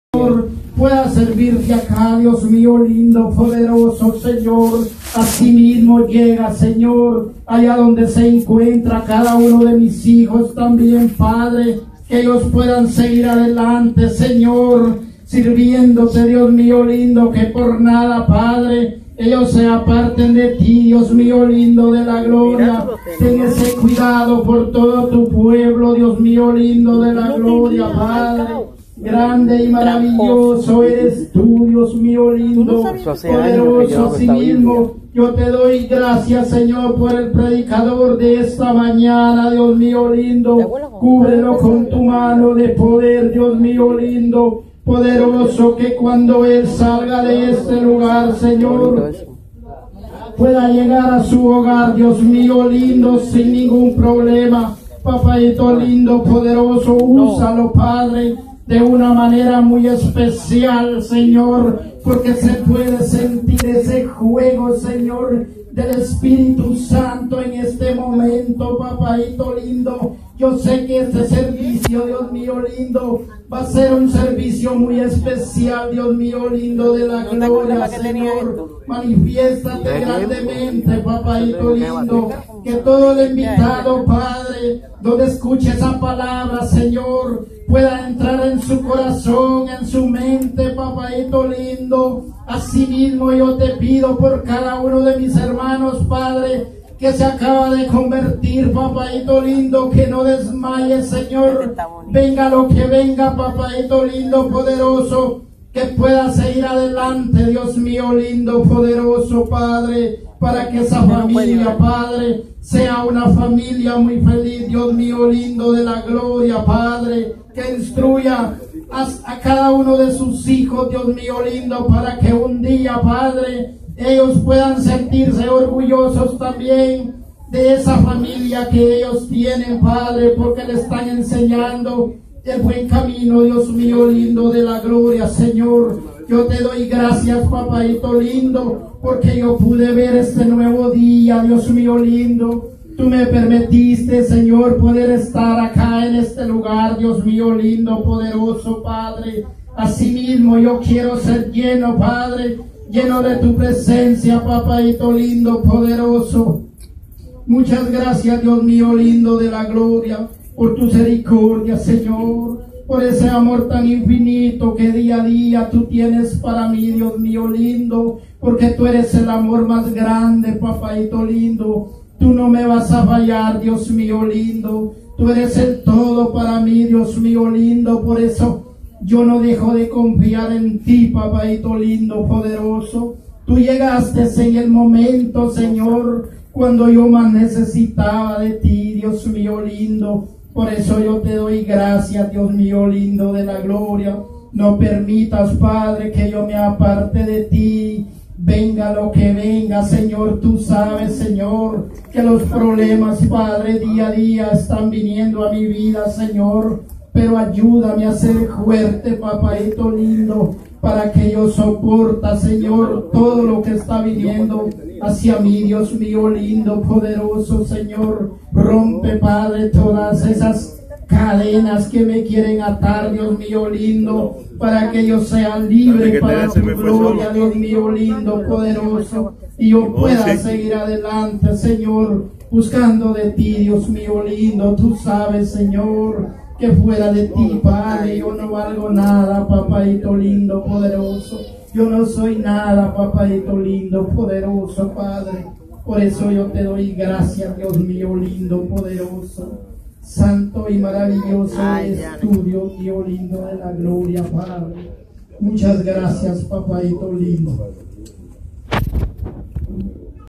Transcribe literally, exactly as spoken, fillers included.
pueda servirte acá, Dios mío lindo, poderoso, Señor. Asimismo llega, Señor, allá donde se encuentra cada uno de mis hijos también, Padre, que ellos puedan seguir adelante, Señor, sirviéndote, Dios mío lindo, que por nada, Padre, ellos se aparten de ti, Dios mío lindo de la gloria. Ten ese cuidado por todo tu pueblo, Dios mío lindo de la gloria, Padre. Grande y maravilloso eres tú, Dios mío lindo, poderoso a sí mismo. Yo te doy gracias, Señor, por el predicador de esta mañana, Dios mío lindo. Cúbrelo con tu mano de poder, Dios mío lindo, poderoso, que cuando él salga de este lugar, Señor, pueda llegar a su hogar, Dios mío lindo, sin ningún problema. Papaito lindo, poderoso, úsalo, Padre, de una manera muy especial, Señor, porque se puede sentir ese juego, Señor, del Espíritu Santo en este momento, papaito lindo. Yo sé que este servicio, Dios mío lindo, va a ser un servicio muy especial, Dios mío lindo de la gloria, Señor. Manifiéstate grandemente, papaito lindo, que todo el invitado, Padre, donde escuche esa palabra, Señor, pueda entrar en su corazón, en su mente, papaito lindo. Asimismo yo te pido por cada uno de mis hermanos, Padre, que se acaba de convertir, papaito lindo, que no desmaye, Señor. Venga lo que venga, papaito lindo, poderoso, que pueda seguir adelante, Dios mío lindo, poderoso, Padre, para que esa familia, Padre, sea una familia muy feliz, Dios mío lindo de la gloria, Padre, que instruya a, a cada uno de sus hijos, Dios mío lindo, para que un día, Padre, ellos puedan sentirse orgullosos también de esa familia que ellos tienen, Padre, porque le están enseñando el buen camino, Dios mío lindo de la gloria, Señor. Yo te doy gracias, papaito lindo, porque yo pude ver este nuevo día, Dios mío lindo. Tú me permitiste, Señor, poder estar acá en este lugar, Dios mío lindo, poderoso, Padre. Asimismo yo quiero ser lleno, Padre, lleno de tu presencia, papaito lindo, poderoso. Muchas gracias, Dios mío lindo de la gloria, por tu misericordia, Señor, por ese amor tan infinito que día a día tú tienes para mí, Dios mío lindo, porque tú eres el amor más grande, papaito lindo. Tú no me vas a fallar, Dios mío lindo. Tú eres el todo para mí, Dios mío lindo. Por eso yo no dejo de confiar en ti, papaito lindo, poderoso. Tú llegaste en el momento, Señor, cuando yo más necesitaba de ti, Dios mío lindo. Por eso yo te doy gracias, Dios mío lindo de la gloria. No permitas, Padre, que yo me aparte de ti. Venga lo que venga, Señor, tú sabes, Señor, que los problemas, Padre, día a día están viniendo a mi vida, Señor. Pero ayúdame a ser fuerte, papaito lindo, para que yo soporta, Señor, todo lo que está viniendo hacia mí, Dios mío lindo, poderoso, Señor. Rompe, Padre, todas esas cadenas que me quieren atar, Dios mío lindo, para que yo sea libre para tu gloria, Dios mío lindo, poderoso, y yo pueda seguir adelante, Señor, buscando de ti, Dios mío lindo. Tú sabes, Señor, que fuera de ti, Padre, yo no valgo nada, papaito lindo, poderoso. Yo no soy nada, papaito lindo, poderoso, Padre. Por eso yo te doy gracias, Dios mío lindo, poderoso. Santo y maravilloso eres tú, Dios mío lindo de la gloria, Padre. Muchas gracias, papaito lindo.